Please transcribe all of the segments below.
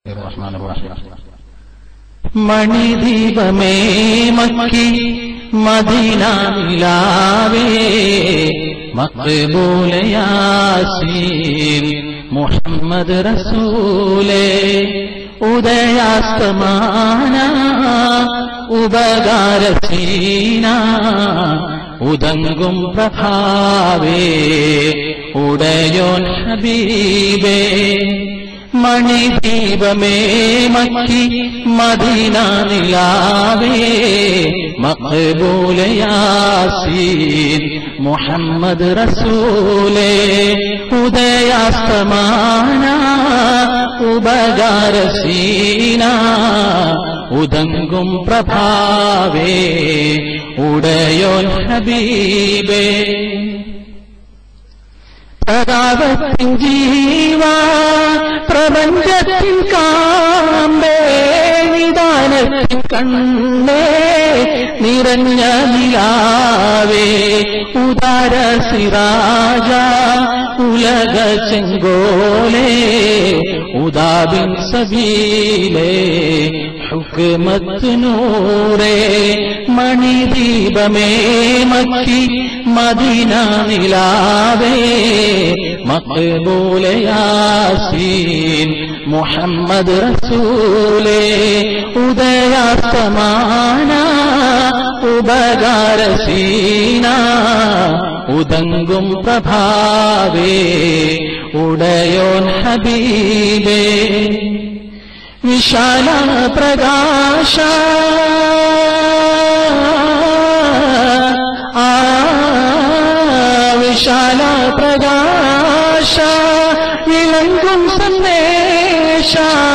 മണിദീപമേ മക്കി മദീന നിലാവേ മഖ്ബൂൽ യാസീൻ മുഹമ്മദ് റസൂലേ ഉദയാസ്തമാന ഉപകാരസീന ഉദങ്കും പ്രഭാവേ ഉടയോൻ ഹബീബേ മണിദീപമേ മക്കി മദീന നിലാവേ മഖ്ബൂൽ യാസീൻ മുഹമ്മദ് റസൂലേ ഉദയാസ്തമാന ഉപകാരസീന ഉദങ്കും പ്രഭാവേ ഉടയോൻ ഹബീബേ പ്രതാപത്തിൻ ജീവാ പ്രപഞ്ചത്തിൻ കാമ്പേ നിദാനത്തിൻ കണ്ണേ നിറഞ്ഞ നിലാവേ ഉദാര സിറാജ ഉലക ചെങ്കോലേ ഉദാബിൻ സബീലേ ഹുക്മത്ത് നൂറേ മണിദീപമേ മക്കി മദീന നിലാവേ മഖ്ബൂൽ യാസീൻ മുഹമ്മദ് റസൂലേ ഉദയാസ്തമാന ഉപകാരസീന ഉദങ്കും പ്രഭാവേ ഉടയോൻ ഹബീബേ വിശാല പ്രകാശ വിശാല പ്രകാശ വിളങ്ങും സന്ദേശ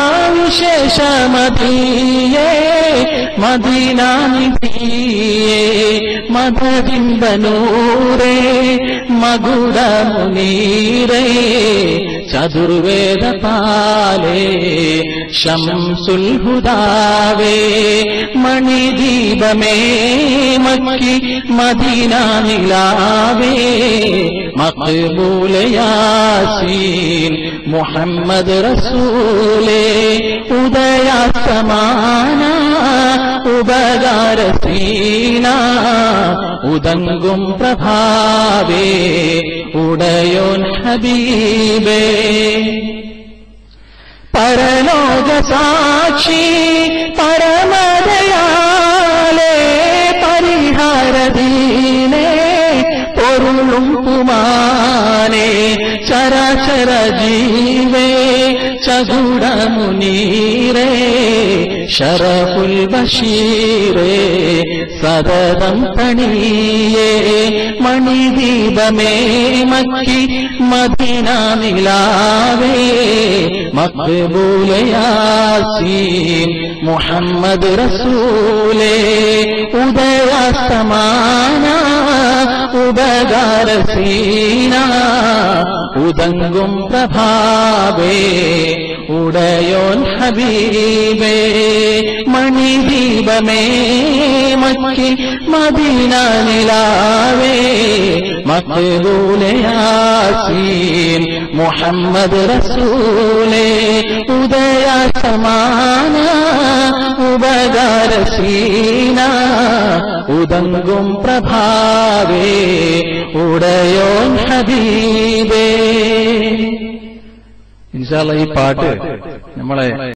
വിശേഷമതിയേ മദീന നിധിയേ മധുബിംബനൂരേ മകുടമുനീരേ ചതുർവേദ പാലേ ശംസുൽ ഹുദാവേ മണിദീപമേ മക്കി മദീന നിലാവേ മഖ്ബൂൽ യാസീൻ മുഹമ്മദ് റസൂലേ ഉദയാസ്തമാന ഉപകാരസീന ഉദങ്കും പ്രഭാവേ ഉടയോൻ ഹബീബേ പരലോക സാക്ഷി പരമദയാലേ പരിഹാരദീനേ പൊരുളും പുമാനേ ചരാചര ജീവേ ചകുടമുനീരേ ശറഫുൽ ബഷീരേ സദതം പണിയേ മണിദീപമേ മക്കി മദീന നിലാവേ മഖ്ബൂൽ യാസീൻ മുഹമ്മദ് റസൂലേ ഉദയാസ്തമാന ഉപകാരസീന ഉദങ്കും പ്രഭാവേ ഉടയോൻ ഹബീബേ മണിദീപമേ മക്കി മദീന നിലാവേ മഖ്ബൂൽ യാസീൻ മുഹമ്മദ് റസൂലേ ഉദയാസ്തമാന ഉപകാരസീന ഉദങ്കും പ്രഭാവേ ഉടയോൻ ഹബീബേ. ഇൻഷാ അല്ലാഹ് ഈ പാട്ട് നമ്മളെ